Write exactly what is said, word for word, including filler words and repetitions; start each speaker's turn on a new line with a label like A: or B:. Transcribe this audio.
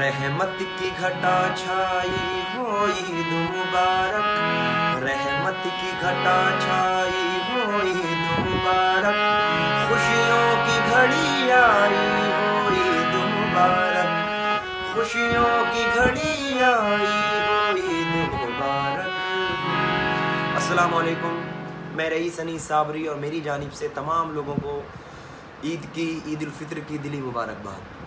A: रहमत की घटा छाई हो ईद मुबारक, रहमत की घटा छाई हो ईद मुबारक, खुशियों की घड़ी आई हो ईद मुबारक, खुशियों की घड़ी आई हो ईद मुबारक। अस्सलाम वालेकुम, मैं रईस अनीस साबरी और मेरी जानिब से तमाम लोगों को ईद की ईद उल फित्र की दिली मुबारकबाद।